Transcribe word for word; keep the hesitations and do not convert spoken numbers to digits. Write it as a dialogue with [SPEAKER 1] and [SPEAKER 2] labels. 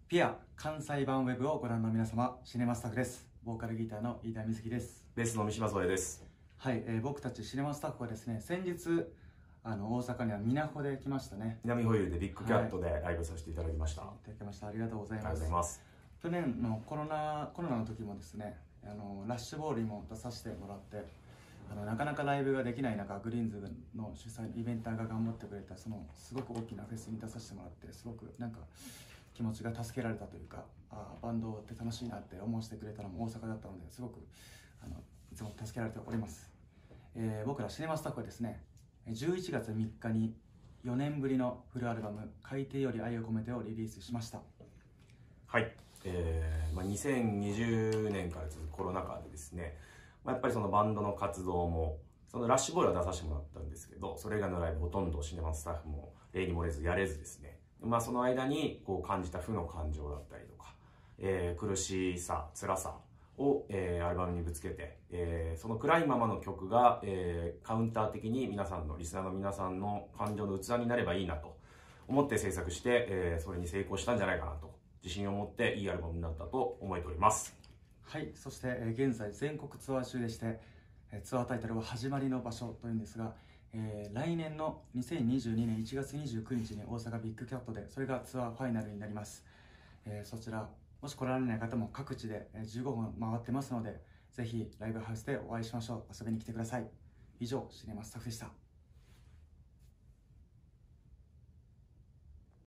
[SPEAKER 1] ピア関西版ウェブをご覧の皆様、シネマスタッフです。ボーカルギターの飯田瑞希です。
[SPEAKER 2] ベースの三島添です。
[SPEAKER 1] はい、えー、僕たちシネマスタッフはですね、先日あの大阪には南穂で来ましたね。
[SPEAKER 2] 南ホイールでビッグキャットでライブさせていただきました。
[SPEAKER 1] はい、いただきました。ありがとうございます。
[SPEAKER 2] ありがとうございます。
[SPEAKER 1] 去年のコロナコロナの時もですね、あのラッシュボールにも出させてもらって、あのなかなかライブができない中、グリーンズの主催イベンターが頑張ってくれた、そのすごく大きなフェスに出させてもらって、すごくなんか気持ちが助けられたというか、あバンドって楽しいなって思わせてくれたのも大阪だったので、すごくあのいつも助けられております。えー、僕らシネマスタッフはですね、じゅういちがつみっかによねんぶりのフルアルバム「海底より愛を込めて」をリリースしました。
[SPEAKER 2] はい、えーまあ、にせんにじゅうねんから続くコロナ禍でですね、まあ、やっぱりそのバンドの活動もそのラッシュボールは出させてもらったんですけど、それ以外のライブほとんどシネマスタッフも例に漏れずやれずですね、まあ、その間にこう感じた負の感情だったりとか、えー、苦しさ辛さを、えー、アルバムにぶつけて、えー、その暗いままの曲が、えー、カウンター的に皆さんのリスナーの皆さんの感情の器になればいいなと思って制作して、えー、それに成功したんじゃないかなと自信を持っていいアルバムになったと思えております。
[SPEAKER 1] はい、そして、えー、現在全国ツアー中でして、えー、ツアータイトルは「始まりの場所」というんですが、えー、来年のにせんにじゅうにねんいちがつにじゅうくにちに大阪ビッグキャットで、それがツアーファイナルになります。えー、そちらもし来られない方も各地でじゅうごほん回ってますので、ぜひライブハウスでお会いしましょう。遊びに来てください。以上、シネマスタッフでした。